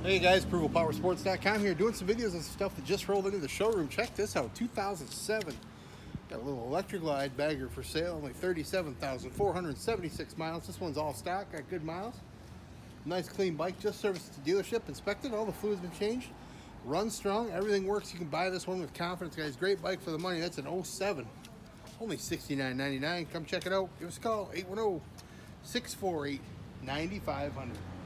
Hey guys, ApprovalPowerSports.com here, doing some videos on stuff that just rolled into the showroom. Check this out, 2007. Got a little electric glide bagger for sale, only 37,476 miles. This one's all stock, got good miles. Nice clean bike, just serviced at the dealership, inspected, all the fluid's been changed. Runs strong, everything works. You can buy this one with confidence, guys. Great bike for the money. That's an 07. Only $69.99. Come check it out. Give us a call, 810-648-9500.